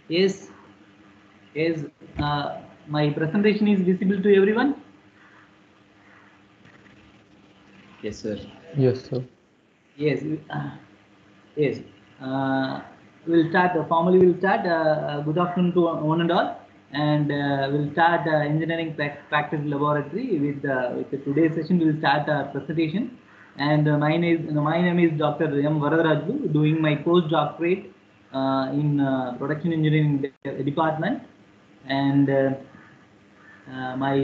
Yes, yes. My presentation is visible to everyone. Yes, sir. Yes, sir. Yes, yes. We'll start formally. We'll start. Good afternoon to one and all, and we'll start engineering practice laboratory with today's session. We'll start our presentation, and my name is Dr. M. Varadaraju, doing my postdoctorate in production engineering department, and my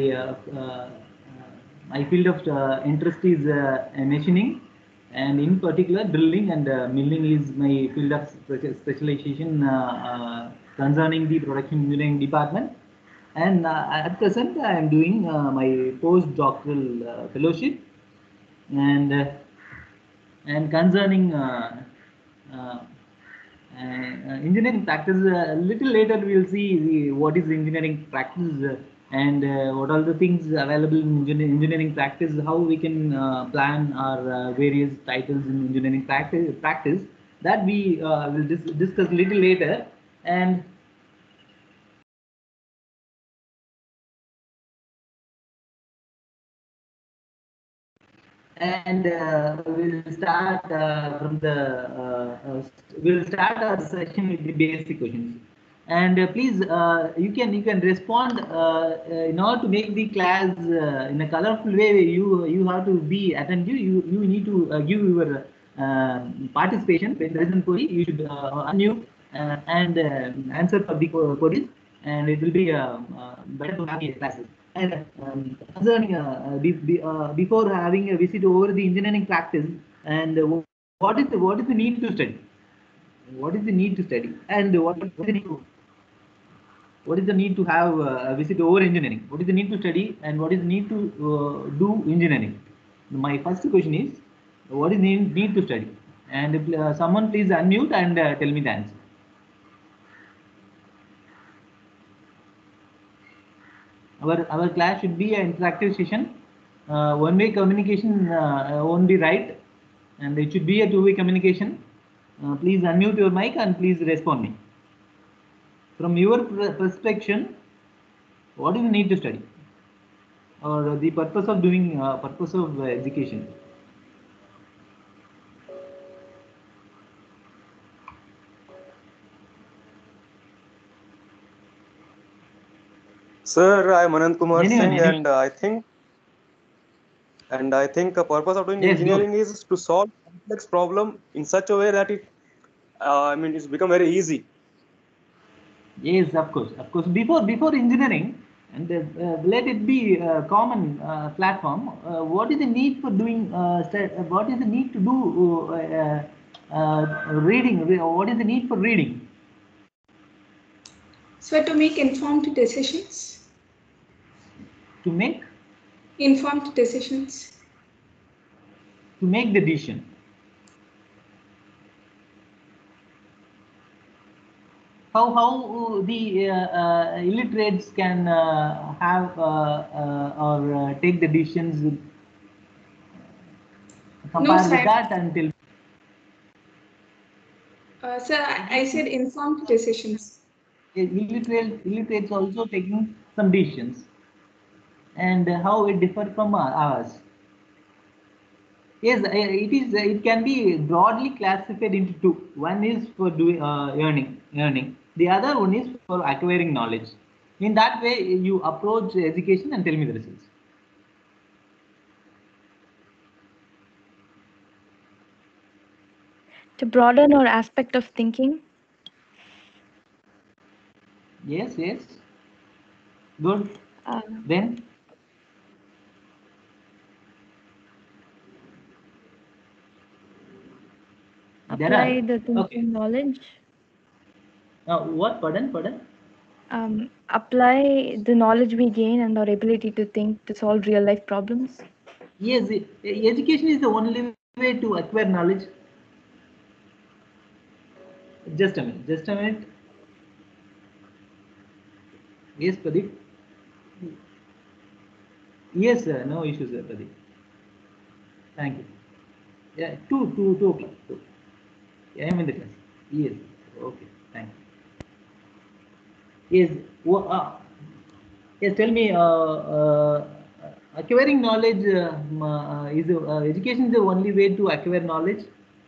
my field of interest is machining, and in particular drilling and milling is my field of specialization concerning the production engineering department. And at present I am doing my postdoctoral fellowship, and concerning uh, engineering practice, a little later we will see what is engineering practice, and what are the things available in engineering practice, how we can plan our various titles in engineering practice, that we will discuss little later. And we'll start we'll start our session with the basic questions. And please, you can respond in order to make the class in a colorful way. You have to be attentive. You need to give your participation. When there is a query, you should unmute and answer for the queries, and it will be better to have the classes. And concerning before having a visit over the engineering practice, and what is the need to study? What is the need to study? And what is the need to have a visit over engineering? What is the need to study, and what is the need to do engineering? My first question is, what is need to study? And someone please unmute and tell me the answer. Our class should be an interactive session. One-way communication won't be right, and it should be a two-way communication. Please unmute your mic and please respond me. From your perspective, what do you need to study, or the purpose of doing purpose of education? Sir, I am Anand Kumar Anyone, Singh, anyone. and I think the purpose of doing Yes, go. engineering is to solve complex problem in such a way that it's become very easy. Yes, of course, of course. Before engineering, and let it be a common platform. What is the need for doing? What is the need to do reading? What is the need for reading? So to make informed decisions. To make informed decisions. To make the decision. How the illiterates can have or take the decisions compared with that until. Sir, I said informed decisions. Illiterates also taking some decisions, and how it differs from ours. Yes, it is. It can be broadly classified into two. One is for doing earning. The other one is for acquiring knowledge. In that way, you approach education and tell me the results. To broaden our aspect of thinking. Yes, yes. Good. Then. Apply the thinking knowledge. What? Pardon? Apply the knowledge we gain and our ability to think to solve real life problems. Yes, education is the only way to acquire knowledge. Just a minute. Yes, Pradeep. Yes, sir. No issues, sir, Pradeep. Thank you. Yeah, 2 o'clock. I am in the class. Yes. Okay. Thank you. Yes. Yes. Tell me. Acquiring knowledge is education is the only way to acquire knowledge.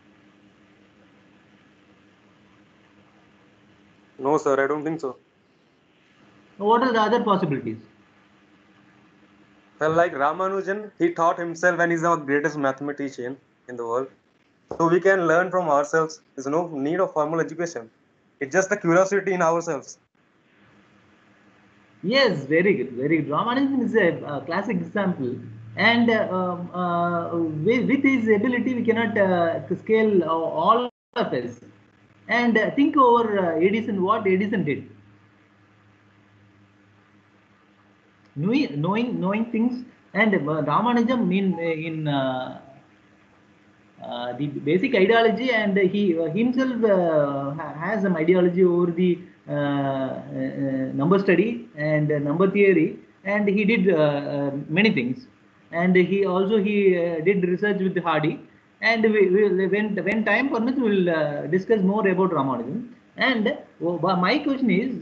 No, sir, I don't think so. What are the other possibilities? Well, like Ramanujan, he taught himself and he's our greatest mathematician in the world. So we can learn from ourselves. There's no need of formal education. It's just the curiosity in ourselves. Yes, very good, very good. Ramanujan is a classic example, and with his ability, we cannot scale all of us. And think over Edison, what Edison did. Knowing things, and Ramanujan in the basic ideology, and he himself has some ideology over the number study and number theory, and he did many things, and he did research with Hardy, and when time permits we will discuss more about Ramanujan. And my question is,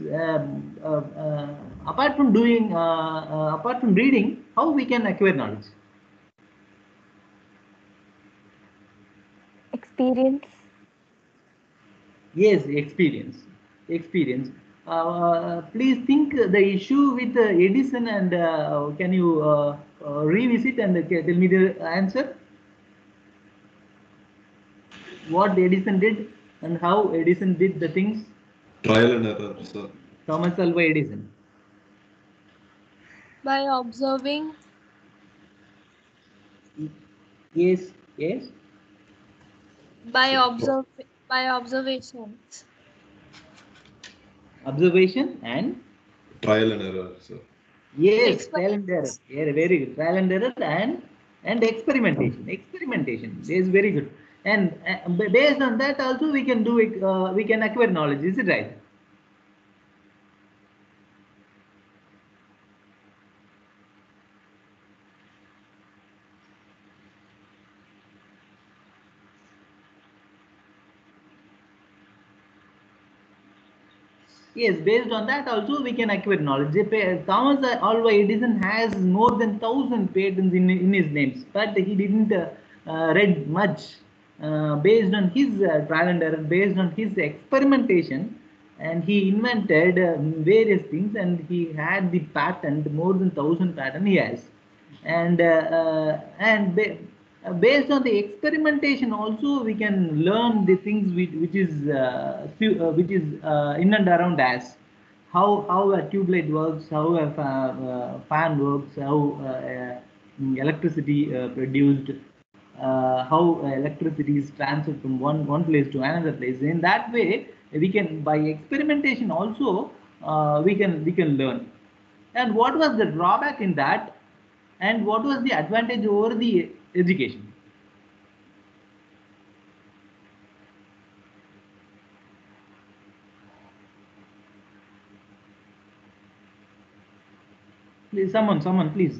apart from reading, how we can acquire knowledge? Experience. Yes, experience. Please think the issue with Edison, and can you revisit and tell me the answer? What Edison did and how Edison did the things? Trial and error, sir. Thomas Alva Edison. By observing. Yes, yes. By observations. Observation and trial and error, sir. Yes, trial and error. Yeah, very good. Trial and error and experimentation. Experimentation is very good. And based on that also we can do it. We can acquire knowledge. Is it right? Yes, based on that also we can acquire knowledge. Thomas Alva Edison has more than 1,000 patents in his names, but he didn't read much. Based on his trial and error, based on his experimentation, and he invented various things, and he had the patent, more than 1,000 patent he has. And based on the experimentation also we can learn the things which is in and around us, how a tube light works, how a fan works, how electricity produced, how electricity is transferred from one place to another place. In that way we can, by experimentation also, we can learn. And what was the drawback in that, and what was the advantage over the education? Please, someone, please.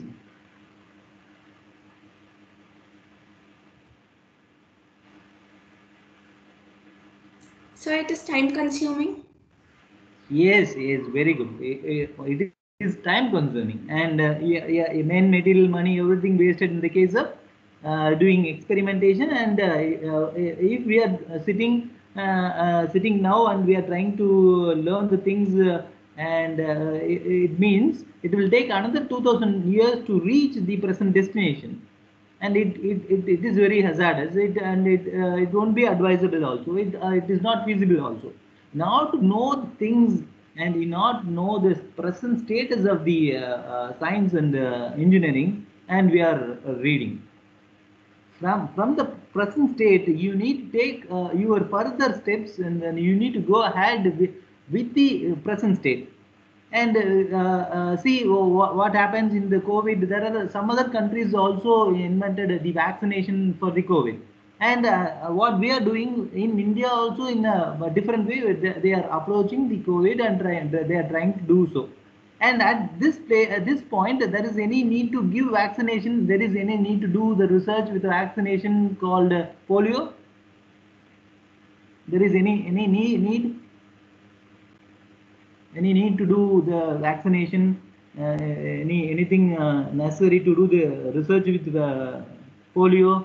So it is time consuming. Yes, very good. It is time consuming, and yeah, main material, money, everything wasted in the case of doing experimentation. And if we are sitting now and we are trying to learn the things, and it means it will take another 2,000 years to reach the present destination, and it is very hazardous, it won't be advisable also, it is not feasible also. Now to know things, and in order to know the present status of the science and engineering, and we are reading from the present state, you need to take your further steps, and then you need to go ahead with the present state. And see what happens in the COVID. There are some other countries also invented the vaccination for the COVID. And what we are doing in India also, in a different way, they are approaching the COVID, and they are trying to do so. And at this point, there is any need to give vaccination. There is any need to do the research with vaccination called polio. There is any need. Any need to do the vaccination? Anything necessary to do the research with the polio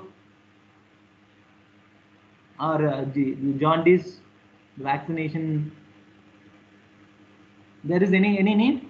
or the jaundice vaccination? There is any need?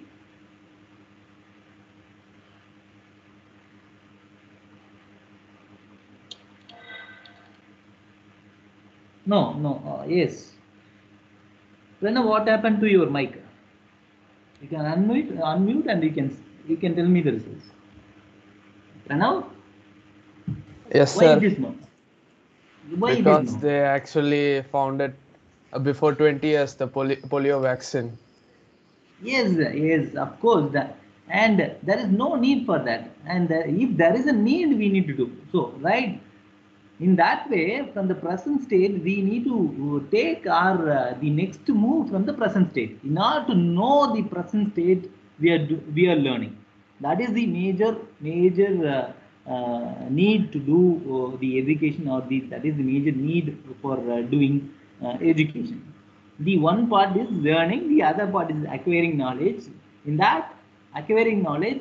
No, no. Yes. Pranav, what happened to your mic? You can unmute, and you can tell me the results. Pranav, Yes, why sir. it is no? Why it is Because no? they actually found it before 20 years, the polio vaccine. Yes, yes, of course. And there is no need for that. And if there is a need, we need to do. So, right, in that way, from the present state, we need to take our the next move from the present state. In order to know the present state, we are learning. That is the major need to do the education, or that is the major need for doing education. The one part is learning, the other part is acquiring knowledge. In that acquiring knowledge,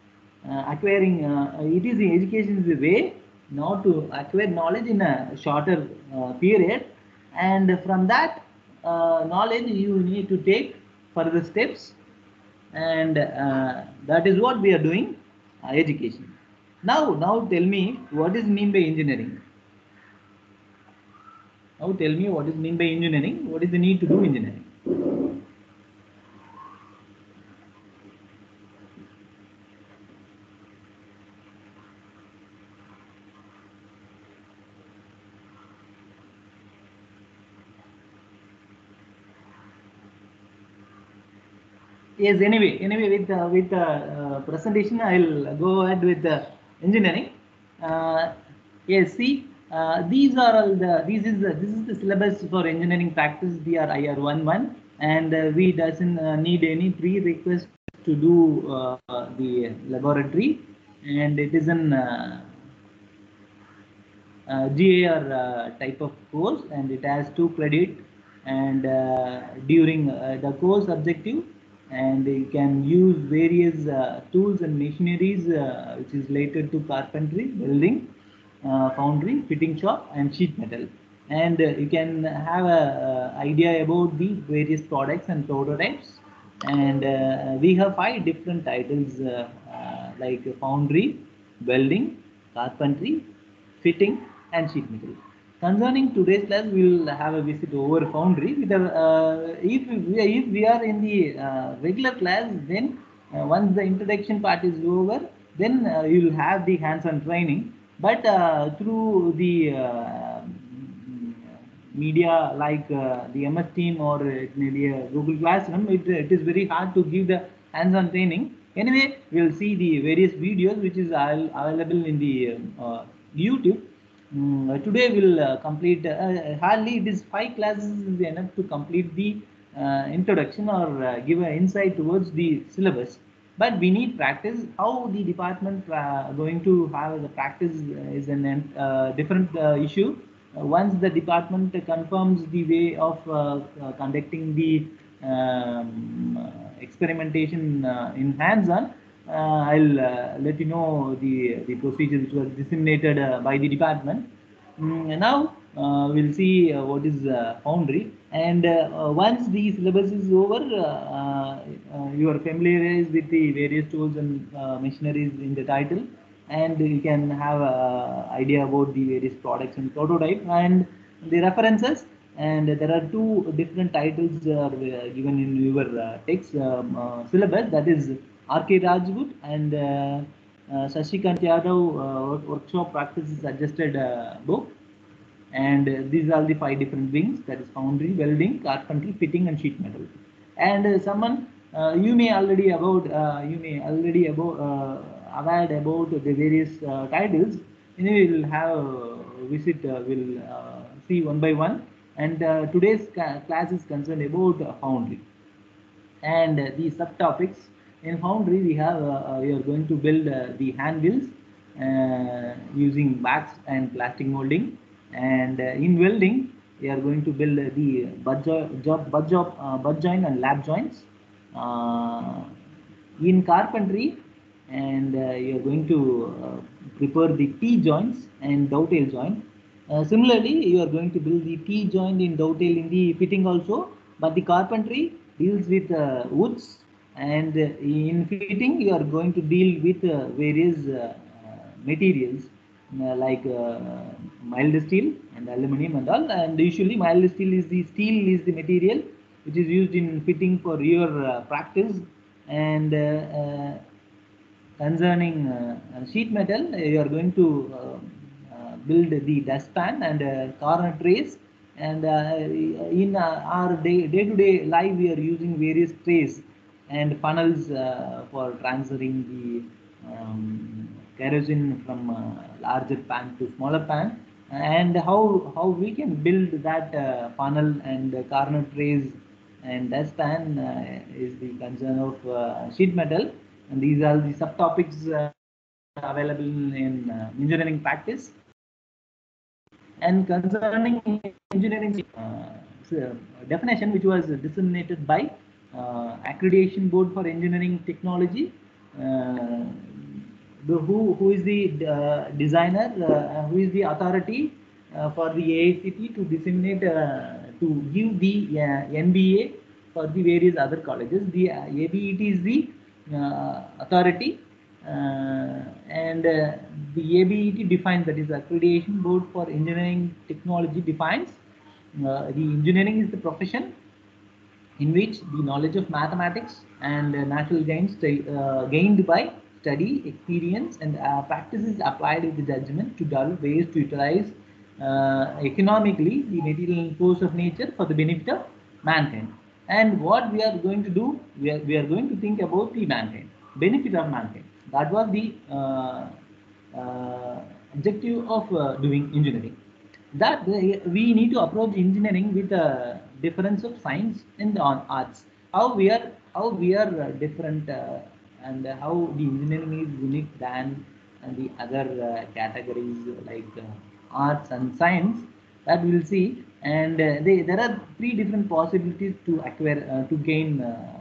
it is the education is the way now to acquire knowledge in a shorter period, and from that knowledge you need to take further steps, and that is what we are doing, education. Now tell me what is mean by engineering. Now tell me what is mean by engineering. What is the need to do engineering? Yes, anyway, with presentation, I'll go ahead with engineering. Yes, see, these are all this is the syllabus for engineering practice, DRIR 11, and we doesn't need any prerequisite to do the laboratory, and it is an GAR type of course, and it has 2 credit, and during the course objective, and you can use various tools and machineries which is related to carpentry, welding, foundry, fitting shop, and sheet metal, and you can have a idea about the various products and prototypes, and we have 5 different titles like foundry, welding, carpentry, fitting, and sheet metal. Concerning today's class, we will have a visit over foundry. If we are in the regular class, then once the introduction part is over, then you will have the hands-on training. But through the media like the MS Team, or it may be a Google Classroom, it is very hard to give the hands-on training. Anyway, we'll see the various videos which is available in the YouTube. Today we'll complete hardly it is 5 classes is enough to complete the introduction, or give an insight towards the syllabus. But we need practice. How the department going to have the practice is a different issue. Once the department confirms the way of conducting the experimentation in hands-on, I'll let you know the procedure which was disseminated by the department. Now we'll see what is Foundry, and once the syllabus is over, you are familiarized with the various tools and machineries in the title, and you can have an idea about the various products and prototype and the references. And there are 2 different titles given in your text syllabus, that is R.K. Rajgut and Shashikant Yadav workshop practices suggested book. And these are the 5 different wings, that is foundry, welding, carpentry, fitting, and sheet metal. And someone you may already aware about the various titles. Anyway, we'll have visit, we'll see one by one, and today's class is concerned about foundry and the subtopics. In foundry, we are going to build the hand wheels using wax and plastic molding, and in welding we are going to build the butt joint and lap joints, in carpentry, and you are going to prepare the T joints and dovetail joint. Similarly, you are going to build the T joint in dovetail in the fitting also, but the carpentry deals with woods, and in fitting you are going to deal with various materials like mild steel and aluminum and all. And usually mild steel is the material which is used in fitting for your practice. And concerning sheet metal, you are going to build the dustpan and corner trays. And in our day-to-day life, we are using various trays and funnels for transferring the kerosene from larger pan to smaller pan. And how we can build that funnel and corner trays and dustpan is the concern of sheet metal. And these are the subtopics available in engineering practice. And concerning engineering definition, which was disseminated by Accreditation Board for Engineering Technology, who is the designer, who is the authority for the AICT to disseminate, to give the NBA for the various other colleges. The ABET is the authority, and the ABET defines, that is Accreditation Board for Engineering Technology defines the engineering is the profession in which the knowledge of mathematics and natural gained by study, experience, and practice is applied with the judgment to develop ways to utilize economically the material force of nature for the benefit of mankind. And what we are going to do, we are going to think about the mankind, benefit of mankind. That was the objective of doing engineering. That we need to approach engineering with a difference of science and arts. How we are different, and how the engineering is unique than the other categories like arts and science, that we will see. And there are three different possibilities to acquire, to gain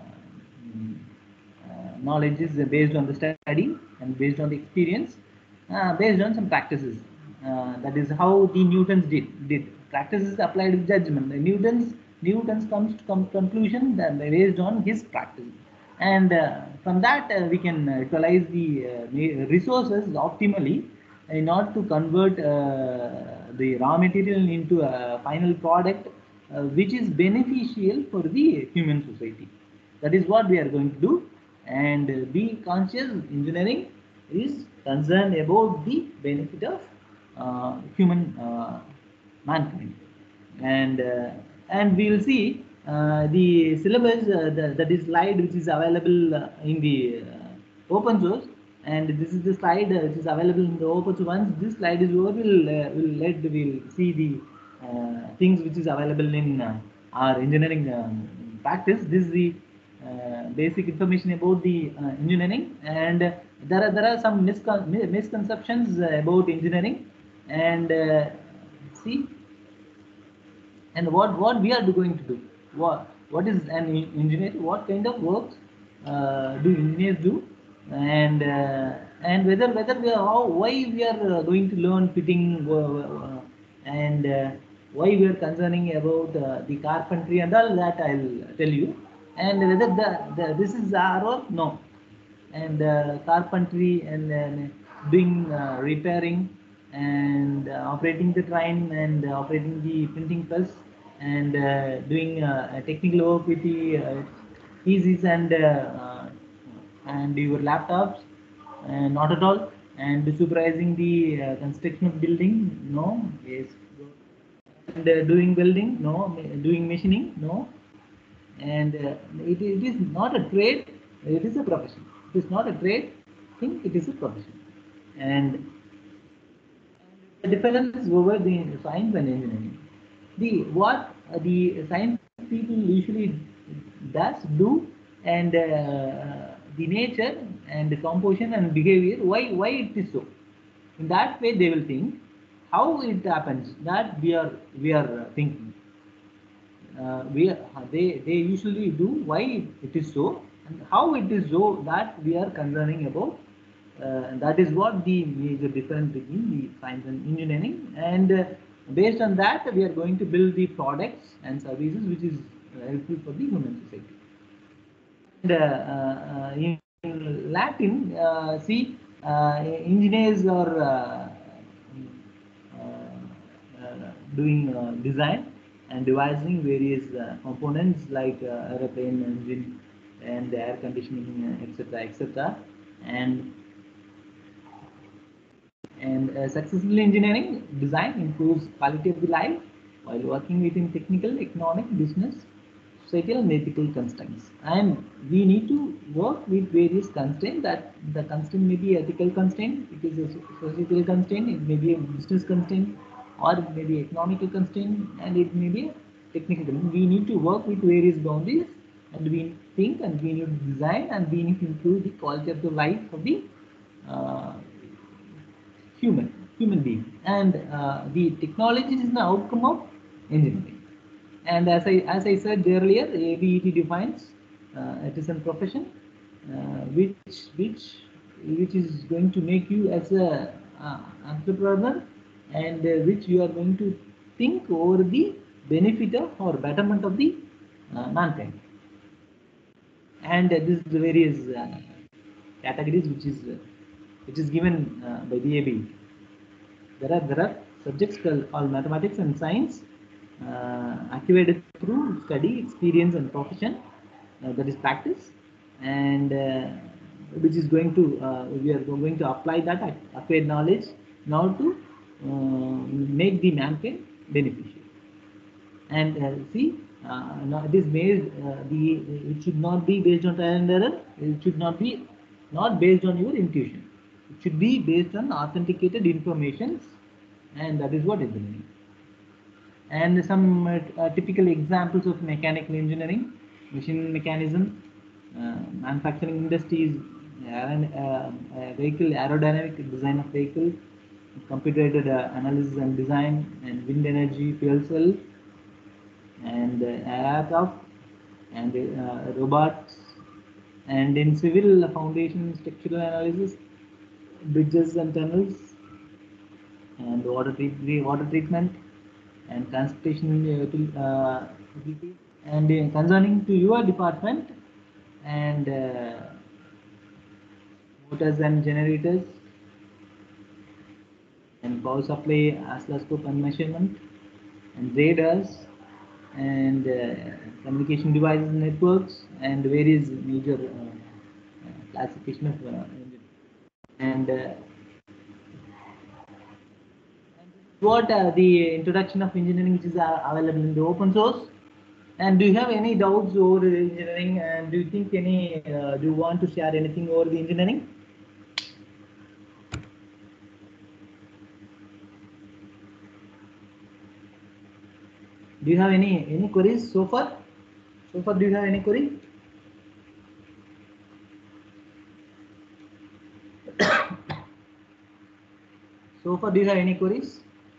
knowledge is based on the study and based on the experience, based on some practices. That is how the Newtons did. Practices applied with judgment. The Newton's comes to conclusion that based on his practice, and from that we can utilize the resources optimally in order to convert the raw material into a final product which is beneficial for the human society. That is what we are going to do. And be conscious, engineering is concerned about the benefit of human mankind. And we will see the syllabus, that is slide which is available in the open source, and this is the slide which is available in the open source. Once this slide is over, we'll see the things which is available in our engineering practice. This is the basic information about the engineering, and there are some misconceptions about engineering. And see, and what we are going to do, what is an engineer, what kind of works do engineers do, and whether we are, why we are going to learn fitting, and why we are concerning about the carpentry and all that, I'll tell you. And whether this is our work, no. And carpentry and doing repairing and operating the train and operating the printing press and doing technical work with the PCs and your laptops, not at all. And supervising the construction of building, no. Yes. And doing welding, no. Doing machining, no. And it is not a trade, it is a profession. It is not a trade thing, it is a profession. And the difference over the science and engineering, what the science people usually do, and the nature and the composition and behavior, why it is so. In that way they will think how it happens, that we are thinking. they usually do, why it is so, and how it is so, that we are concerning about. And that is what the major difference between the science and engineering. And based on that, we are going to build the products and services which is helpful for the human society. And in Latin, see, engineers are doing design and devising various components like aeroplane engine and air conditioning, etc., etc. And successful engineering design improves quality of the life while working within technical, economic, business, societal, and ethical constraints. And we need to work with various constraints. That the constraint may be ethical constraint, it is a societal constraint, it may be a business constraint, or it may be economical constraint, and it may be a technical constraint. We need to work with various boundaries, and we think, and we need to design, and we need to improve the quality of the life of the uh, human being. And the technology is the outcome of engineering. And as I said earlier, ABET defines it is a profession which is going to make you as a entrepreneur, and which you are going to think over the benefit of or betterment of the mankind. And this is the various categories which is given by the ABET. There are subjects called mathematics and science, acquired through study, experience, and profession, that is practice, and which is going to we are going to apply that acquired knowledge now to make the mankind beneficial. And see, now it is based it should not be based on trial and error. It should not be based on your intuition. It should be based on authenticated information, and that is what is engineering. And some typical examples of mechanical engineering: machine mechanism, manufacturing industries, vehicle aerodynamic design of vehicle, computer-aided analysis and design, and wind energy, fuel cell, and aircraft, and robots, and in civil foundation structural analysis, bridges and tunnels, and water treatment, and transportation utility. And concerning to your department, and motors and generators, and power supply, oscilloscope and measurement, and radars, and communication devices, networks, and various major classification of engineering. And what the introduction of engineering, which is available in the open source. And do you have any doubts over engineering, and do you think do you want to share anything over the engineering? Do you have any queries so far? So far, do you have any query? So far, do you have any queries?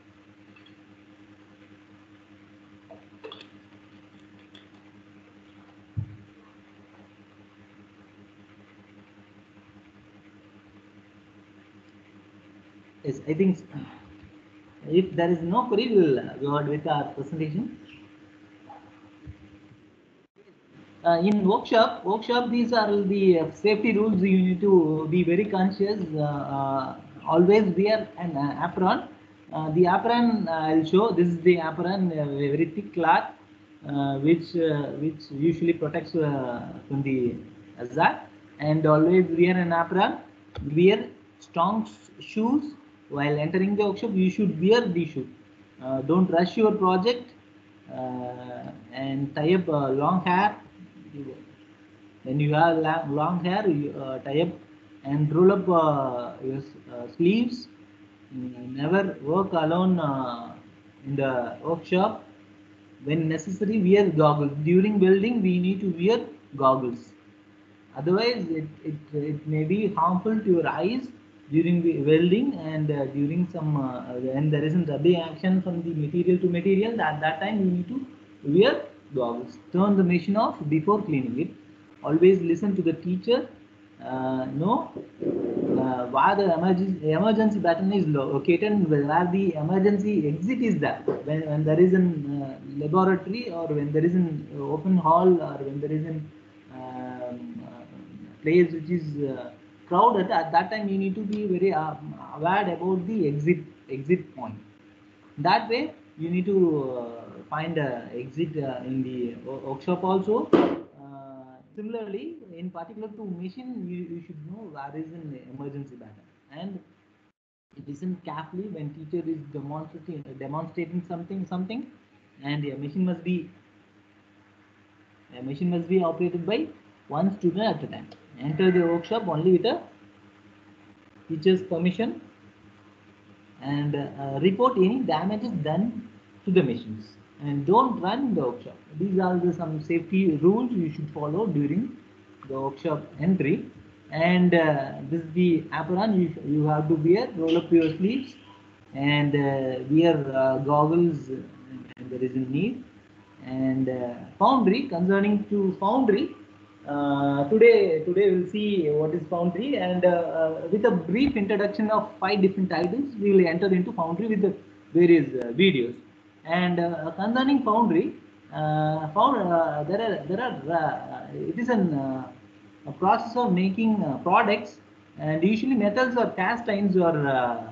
Yes, I think if there is no query, we will go on with our presentation. In workshop, these are the safety rules. You need to be very conscious. Always wear an apron. The apron I'll show. This is the apron, a very thick cloth, which usually protects from the hazard. And always wear an apron. Wear strong shoes. While entering the workshop, you should wear the shoe. Don't rush your project, and tie up long hair. When you have long hair, you tie up and roll up your sleeves. Never work alone in the workshop. When necessary, wear goggles. During welding, we need to wear goggles. Otherwise, it may be harmful to your eyes during the welding, and during some when there is a rubbing action from the material to material. At that time, you need to wear goggles. Turn the machine off before cleaning it. Always listen to the teacher. Know where the emergency button is located, where the emergency exit is there. When there is an laboratory, or when there is an open hall, or when there is an place which is crowded, at that time you need to be very aware about the exit point. That way you need to find a exit in the workshop also. Similarly, in particular to machine, you should know where is an emergency button, and listen carefully when teacher is demonstrating something, and a machine must be operated by one student at a time. Enter the workshop only with a teacher's permission, and report any damages done to the machines, and don't run the workshop. These are some safety rules you should follow during the workshop entry. And this is the apron you have to wear. Roll up your sleeves and wear goggles, and there is a need. And Foundry, concerning to Foundry, today we'll see what is Foundry, and with a brief introduction of 5 different titles, we will enter into Foundry with the various videos. And concerning Foundry, it is a process of making products, and usually metals or cast irons or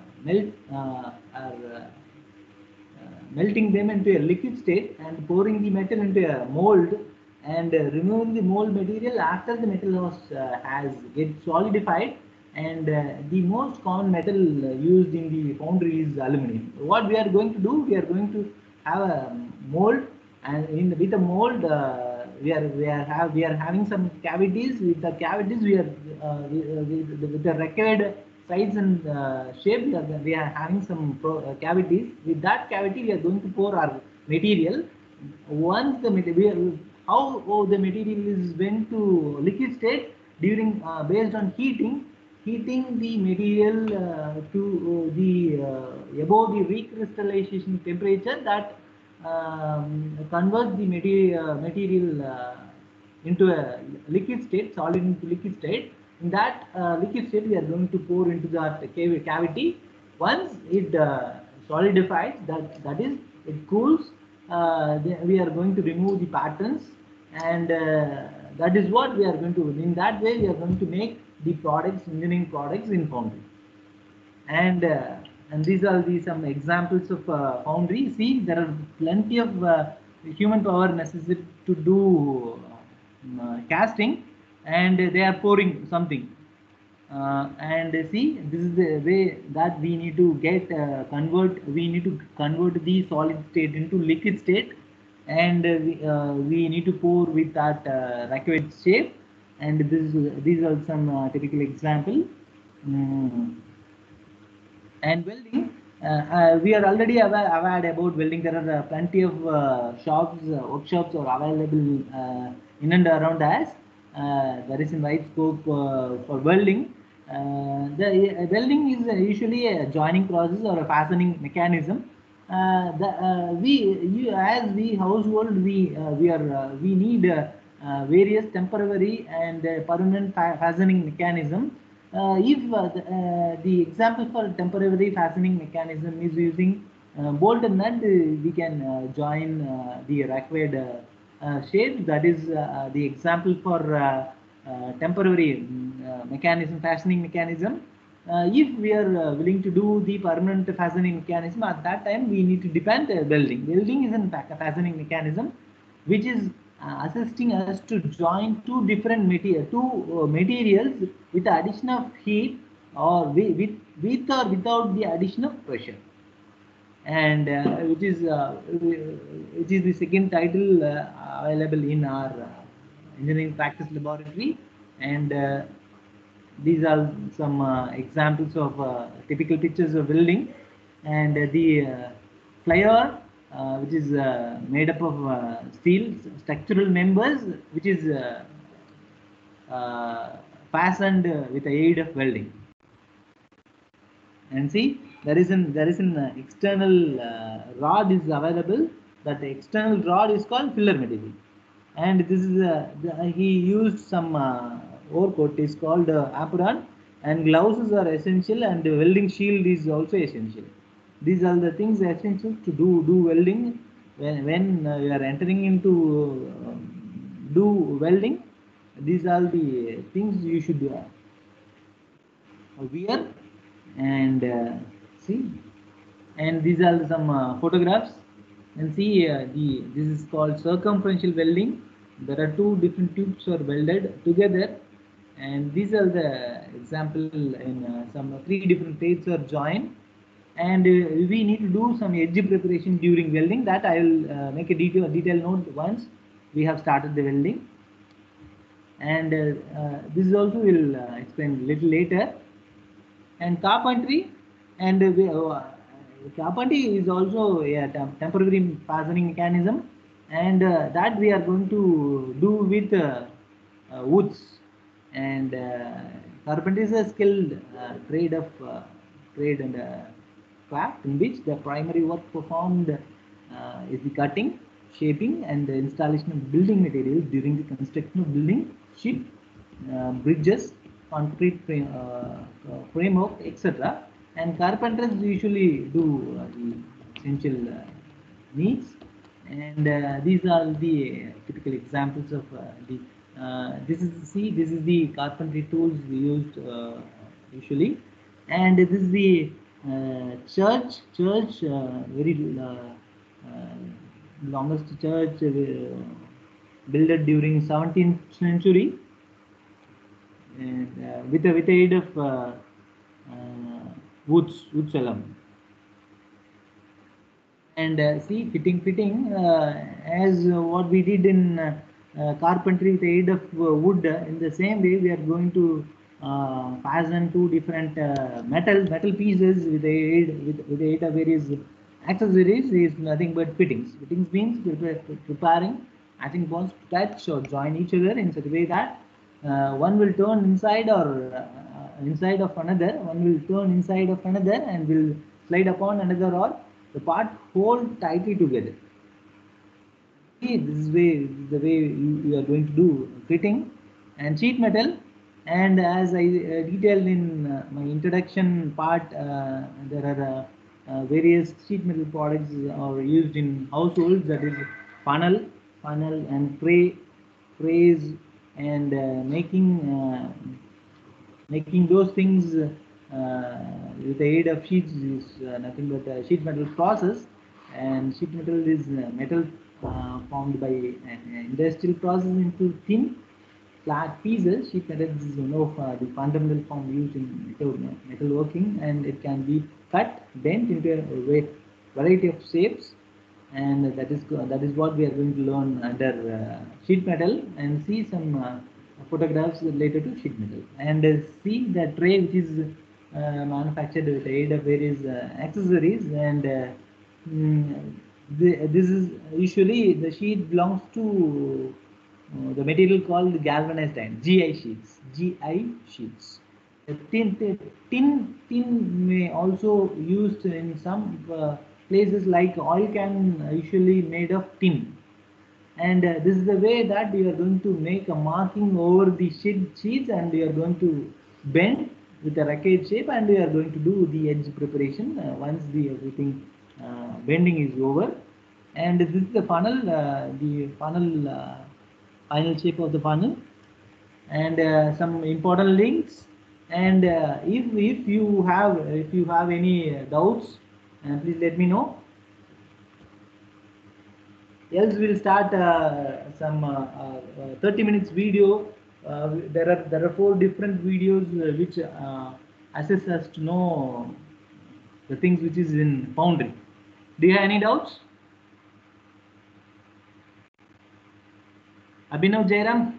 melting them into a liquid state and pouring the metal into a mold, and removing the mold material after the metal has get solidified. And the most common metal used in the foundry is aluminum. What we are going to do, we are going to have a mold, and with the mold we are having some cavities. With the cavities, we are with the required size and shape, we are having some cavities. With that cavity, we are going to pour our material. Once the material, how the material is went to liquid state during based on heating the material to the above the recrystallization temperature, that converts the material into a liquid state, solid into liquid state. In that liquid state, we are going to pour into that cavity. Once it solidifies, that is, it cools, we are going to remove the patterns, and that is what we are going to. In that way, we are going to make the products, engineering products in Foundry. And these are some examples of Foundry. See, there are plenty of human power necessary to do casting, and they are pouring something. And see, this is the way that we need to get we need to convert the solid state into liquid state, and we need to pour with that required shape. And these are some typical example. And welding, we are already aware about welding. There are plenty of shops, workshops are available in and around us. There is a wide scope for welding. The welding is usually a joining process or a fastening mechanism. As we household, we need various temporary and permanent fastening mechanism. If the example for temporary fastening mechanism is using bolt and nut, we can join the required shape. That is the example for temporary mechanism, fastening mechanism. If we are willing to do the permanent fastening mechanism, at that time we need to depend welding. Welding is a fastening mechanism which is assisting us to join two different materials with the addition of heat, or with or without the addition of pressure. And which is the second title available in our engineering practice laboratory. And these are some examples of typical pictures of welding. And the flyover, which is made up of steel structural members, which is fastened with the aid of welding. And see, there is an external rod is available, that external rod is called filler material. And this is he used some overcoat is called apron, and gloves are essential, and welding shield is also essential. These are the things essential to do welding. When you are entering into do welding, these are the things you should wear. And see, and these are some photographs, and see this is called circumferential welding. There are two different tubes are welded together, and these are the example in some three different plates are joined, and we need to do some edge preparation during welding. That I will make a detail note once we have started the welding. And this is also will explain little later. And carpentry, and carpentry is also a temporary fastening mechanism, and that we are going to do with woods. And carpentry is a skilled trade and craft in which the primary work performed is the cutting, shaping, and the installation of building materials during the construction of building, ship, bridges, concrete framework, etc. And carpenters usually do the essential needs. And these are the typical examples of the. This is the carpentry tools we used usually, and this is the church very longest church built during 17th century, and with the aid of wood salem. And see, fitting as what we did in carpentry with the aid of wood. In the same way, we are going to fasten two different metal pieces with the aid of various accessories. Is nothing but fittings. Fittings means preparing matching bonds to touch or join each other in such a way that one will turn inside or inside of another, one will turn inside of another and will slide upon another, or the part hold tightly together. See, this is the way you are going to do fitting. And sheet metal, and as I detailed in my introduction part, there are various sheet metal products are used in households, that is funnel and trays, and making those things with the aid of sheets is nothing but a sheet metal process. And sheet metal is metal formed by an industrial process into thin flat pieces. Sheet metal is the fundamental form used in metalworking, and it can be cut, bent into a variety of shapes. And that is what we are going to learn under sheet metal, and see some photographs related to sheet metal. And see the tray which is manufactured with the aid of various accessories. And this is usually the sheet belongs to the material called galvanized iron, GI sheets. Tin may also used in some places, like oil can usually made of tin. And this is the way that you are going to make a marking over the sheets, and you are going to bend with a racket shape, and you are going to do the edge preparation once the everything bending is over. And this is the funnel, final shape of the funnel, and some important links. And if you have any doubts, please let me know. Else we'll start some 30 minutes video. There are 4 different videos which assist us to know the things which is in Foundry. Do you have any doubts? Abhinav Jairam?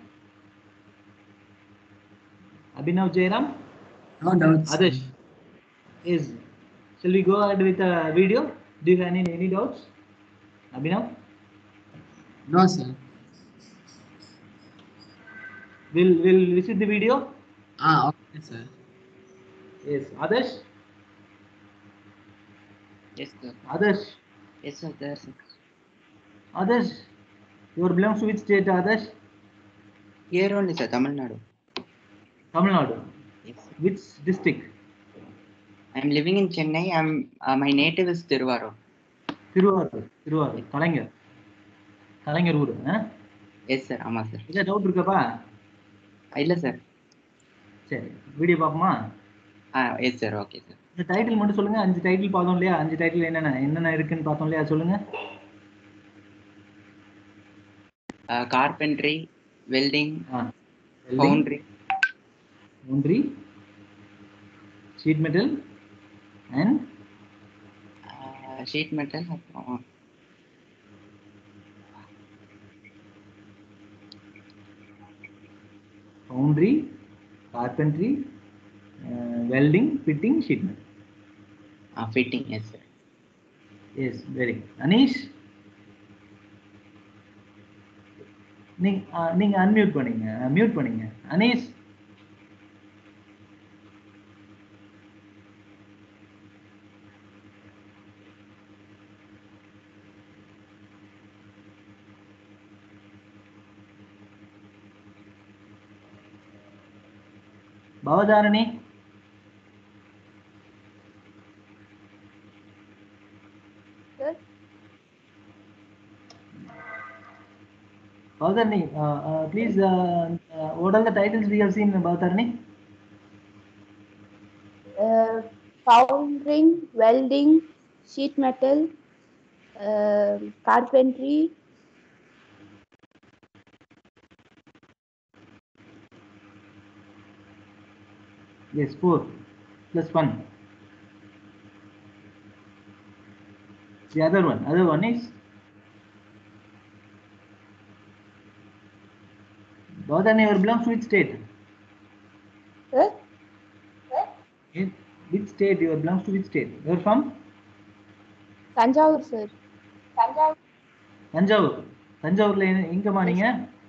No doubts. Adesh? Yes. Shall we go ahead with the video? Do you have any doubts? Abhinav? No, sir. We'll visit the video. Okay, sir. Yes. Adesh? Yes, sir. Adesh? Yes, sir. There, sir. Others, you belongs to which state, others? Here only, sir, Tamil Nadu. Tamil Nadu. Yes, sir. Which district? I'm living in Chennai. My native is Tiruvallur. Tiruvallur, Kalanger ஊரு. Yes, sir. ஆமா sir. ஏதாவது doubt இருக்காப்பா? இல்ல sir. சரி, video பாப்போமா? Yes sir. Okay sir. இந்த title மட்டும் சொல்லுங்க. 5 டைட்டில் பார்த்தோம் இல்லையா? 5 டைட்டில் என்னென்ன இருக்குன்னு பார்த்தோம் இல்லையா? சொல்லுங்க. Carpentry, welding, foundry, sheet metal and sheet metal, foundry, carpentry, welding, fitting, sheet metal. Fitting, yes sir. Yes, very good. Anish, நீங்க அன்மியூட் பண்ணீங்க, மியூட் பண்ணீங்க. Anish, Bhavadharani, Bhavdharani, please, what are the titles we have seen, Bhavdharani? Foundering, welding, sheet metal, carpentry. Yes, 4 plus 1. The other one is Bhavdharani, you belongs to which state? Which state you belongs to which state? You are from? Tanjavur, sir. தஞ்சாவூர்ல எங்கம்மா நீங்க?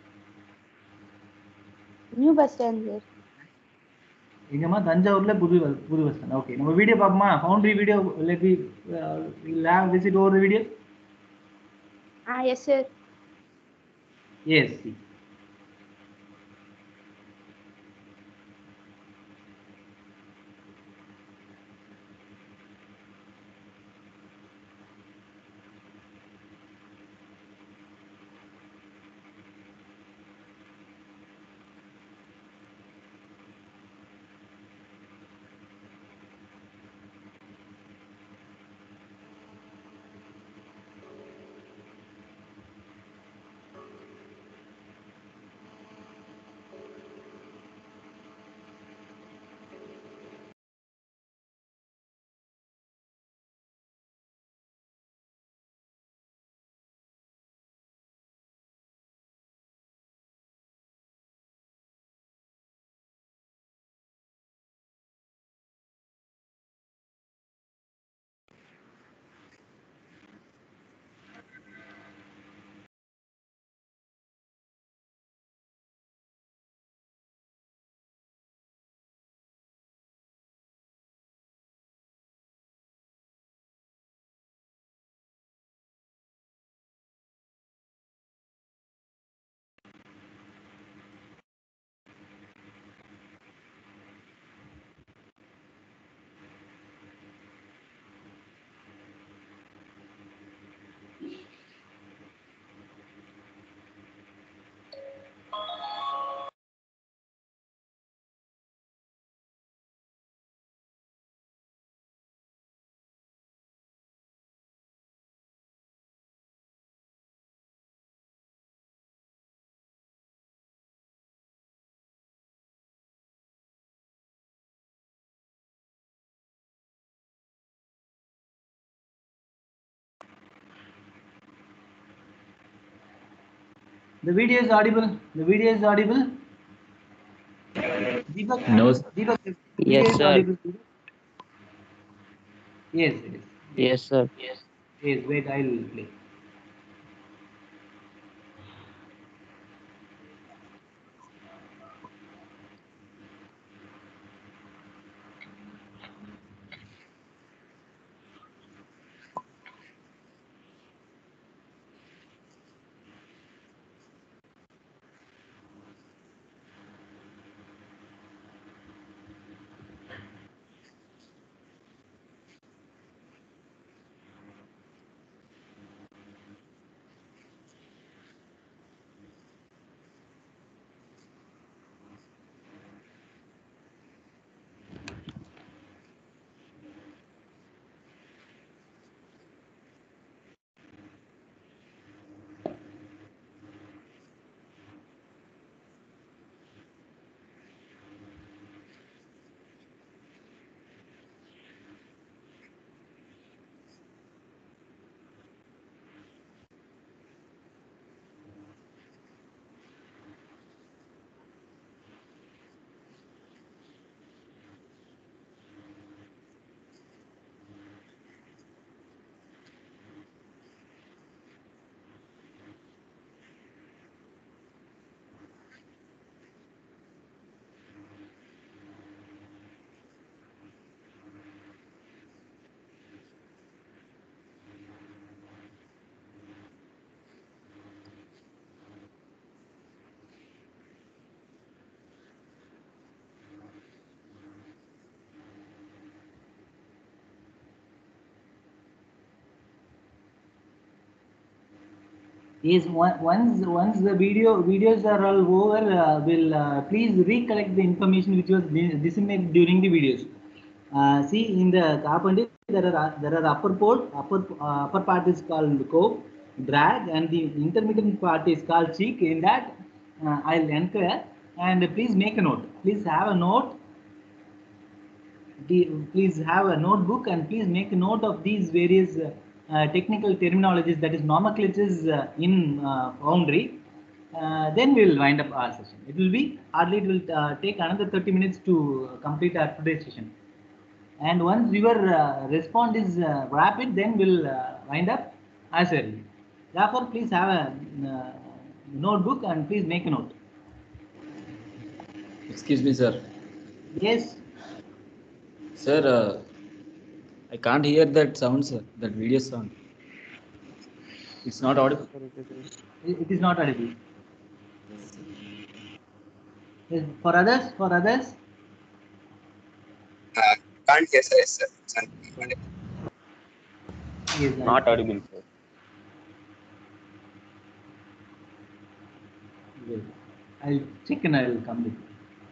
New bus stand sir. எங்கம்மா? தஞ்சாவூர்ல புது bus stand. Okay, நம்ம video பாப்போமா? Foundry video let me visit over the video. Yes sir. Yes. The video is audible. Deepak? No. Deepak, Yes, is sir. audible. Yes. Yes, sir. Yes, wait, I will play. Yes, once the videos are all over, will please recollect the information which was disseminated during the videos. See, in the carpentry there are upper part is called cove, drag, and the intermittent part is called cheek. In that, I'll enter, and please make a note. Please have a note. Please have a notebook and please make a note of these various technical terminologies, that is nomenclatures in Foundry. Then we will wind up our session. It will be hardly, it will take another 30 minutes to complete our today's session. And once your response is rapid, then we'll wind up as early. Therefore, please have a notebook and please make a note. Excuse me, sir. Yes. Sir, I can't hear that sound, sir. That video sound. It's not audible. It is not audible. Yes, for others, Can't hear, sir. Yes, sir. yes, Not audible, sir. Yes. I'll check and I'll come with you.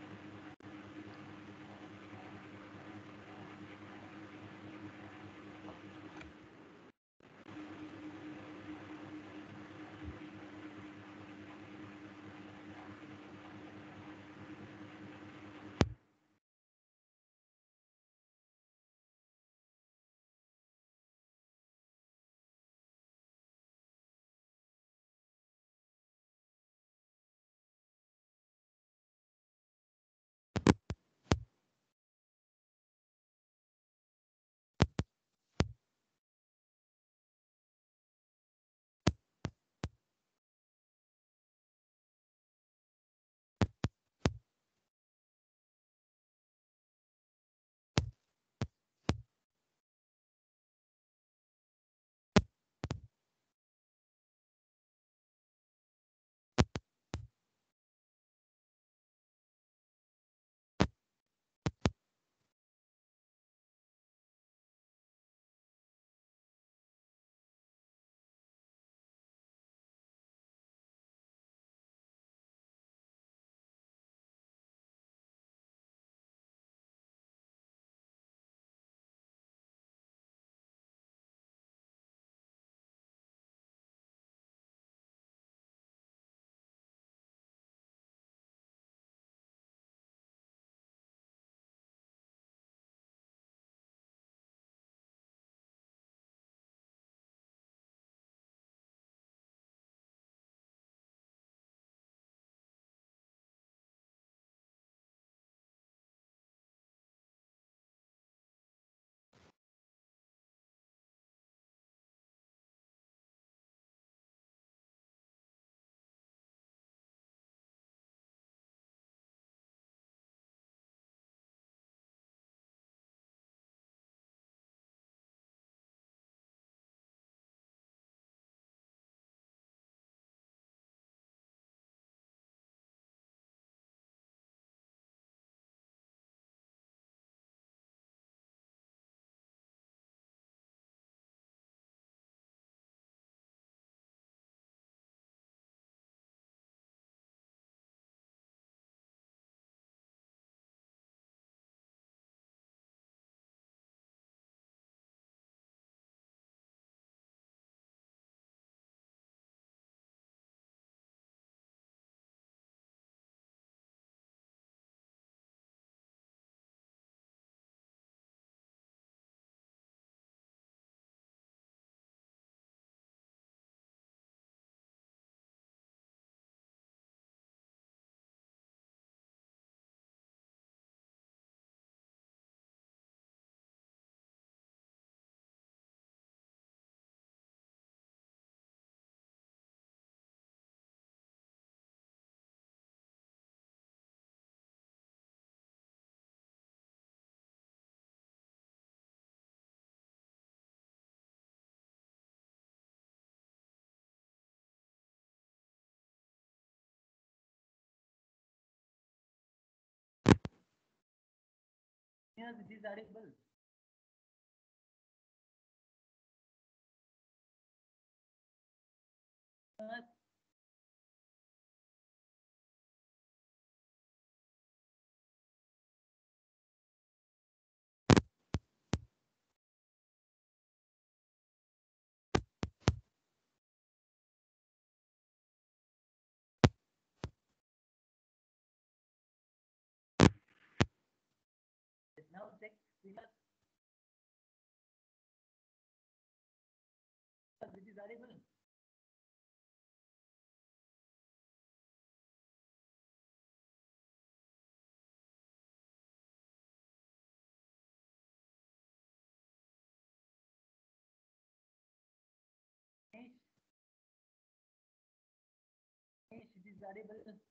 Yes, it is audible. Now check Srinath. Which is audible. It is audible.